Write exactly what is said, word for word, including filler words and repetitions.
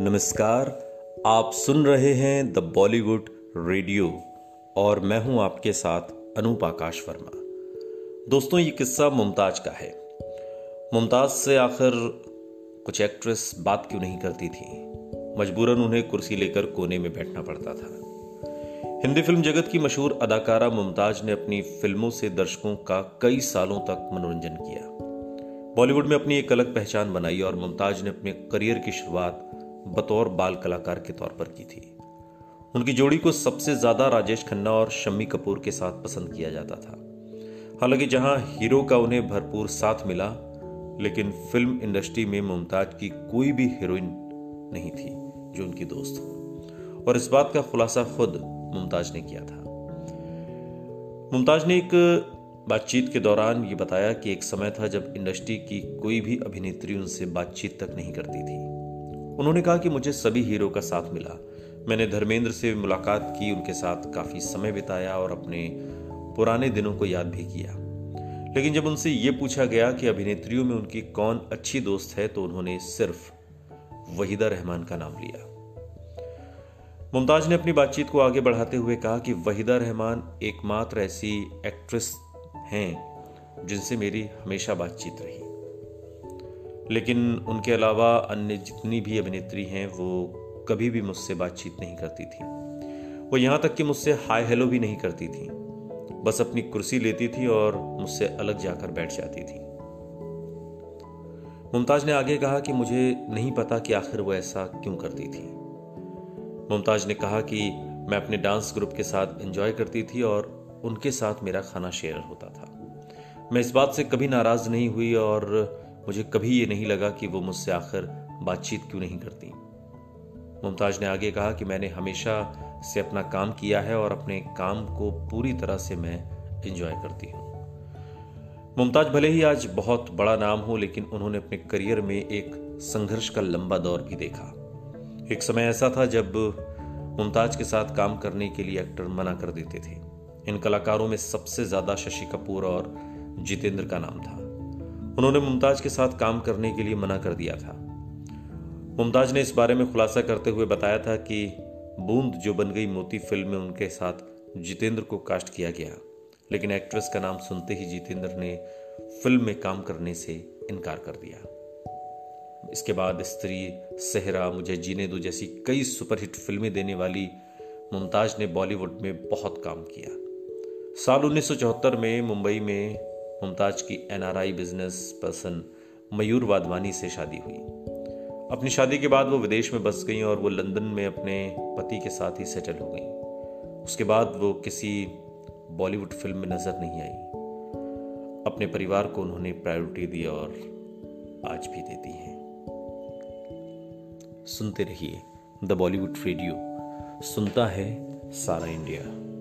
नमस्कार। आप सुन रहे हैं द बॉलीवुड रेडियो और मैं हूं आपके साथ अनूप आकाश वर्मा। दोस्तों, ये किस्सा मुमताज का है। मुमताज से आखिर कुछ एक्ट्रेस बात क्यों नहीं करती थी। मजबूरन उन्हें कुर्सी लेकर कोने में बैठना पड़ता था। हिंदी फिल्म जगत की मशहूर अदाकारा मुमताज ने अपनी फिल्मों से दर्शकों का कई सालों तक मनोरंजन किया। बॉलीवुड में अपनी एक अलग पहचान बनाई और मुमताज ने अपने करियर की शुरुआत बतौर बाल कलाकार के तौर पर की थी। उनकी जोड़ी को सबसे ज्यादा राजेश खन्ना और शम्मी कपूर के साथ पसंद किया जाता था। हालांकि जहां हीरो का उन्हें भरपूर साथ मिला, लेकिन फिल्म इंडस्ट्री में मुमताज की कोई भी हीरोइन नहीं थी जो उनकी दोस्त हो, और इस बात का खुलासा खुद मुमताज ने किया था। मुमताज ने एक बातचीत के दौरान ये बताया कि एक समय था जब इंडस्ट्री की कोई भी अभिनेत्री उनसे बातचीत तक नहीं करती थी। उन्होंने कहा कि मुझे सभी हीरो का साथ मिला। मैंने धर्मेंद्र से मुलाकात की, उनके साथ काफी समय बिताया और अपने पुराने दिनों को याद भी किया। लेकिन जब उनसे यह पूछा गया कि अभिनेत्रियों में उनकी कौन अच्छी दोस्त है, तो उन्होंने सिर्फ वहीदा रहमान का नाम लिया। मुमताज ने अपनी बातचीत को आगे बढ़ाते हुए कहा कि वहीदा रहमान एकमात्र ऐसी एक्ट्रेस हैं जिनसे मेरी हमेशा बातचीत रही, लेकिन उनके अलावा अन्य जितनी भी अभिनेत्री हैं वो कभी भी मुझसे बातचीत नहीं करती थी। वो यहाँ तक कि मुझसे हाय हेलो भी नहीं करती थी, बस अपनी कुर्सी लेती थी और मुझसे अलग जाकर बैठ जाती थी। मुमताज ने आगे कहा कि मुझे नहीं पता कि आखिर वो ऐसा क्यों करती थी। मुमताज ने कहा कि मैं अपने डांस ग्रुप के साथ एंजॉय करती थी और उनके साथ मेरा खाना शेयर होता था। मैं इस बात से कभी नाराज नहीं हुई और मुझे कभी ये नहीं लगा कि वो मुझसे आखिर बातचीत क्यों नहीं करती। मुमताज ने आगे कहा कि मैंने हमेशा से अपना काम किया है और अपने काम को पूरी तरह से मैं एंजॉय करती हूँ। मुमताज भले ही आज बहुत बड़ा नाम हो, लेकिन उन्होंने अपने करियर में एक संघर्ष का लंबा दौर भी देखा। एक समय ऐसा था जब मुमताज के साथ काम करने के लिए एक्टर मना कर देते थे। इन कलाकारों में सबसे ज्यादा शशि कपूर और जितेंद्र का नाम था। उन्होंने मुमताज के साथ काम करने के लिए मना कर दिया था। मुमताज ने इस बारे में खुलासा करते हुए बताया था कि बूंद जो बन गई मोती फिल्म में उनके साथ जितेंद्र को कास्ट किया गया, लेकिन एक्ट्रेस का नाम सुनते ही जितेंद्र ने फिल्म में काम करने से इनकार कर दिया। इसके बाद स्त्री, सेहरा, मुझे जीने दो जैसी कई सुपरहिट फिल्में देने वाली मुमताज ने बॉलीवुड में बहुत काम किया। साल उन्नीस सौ चौहत्तर में मुंबई में मुमताज की NRI business person Mayur Wadhwani से शादी हुई। अपनी शादी के बाद वो विदेश में बस गई और वो लंदन में अपने पति के साथ ही सेटल हो गई। उसके बाद वो किसी बॉलीवुड फिल्म में नजर नहीं आई। अपने परिवार को उन्होंने प्रायोरिटी दी और आज भी देती हैं। सुनते रहिए द बॉलीवुड रेडियो, सुनता है सारा इंडिया।